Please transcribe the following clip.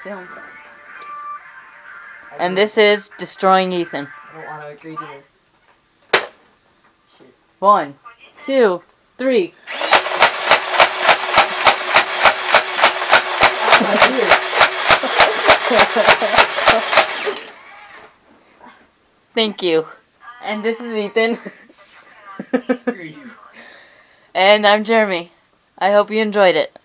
film. And this is Destroying Ethan. I don't want to agree to this. Shit. 1, 2, 3. Thank you. And this is Ethan. Screw you. And I'm Jeremy. I hope you enjoyed it.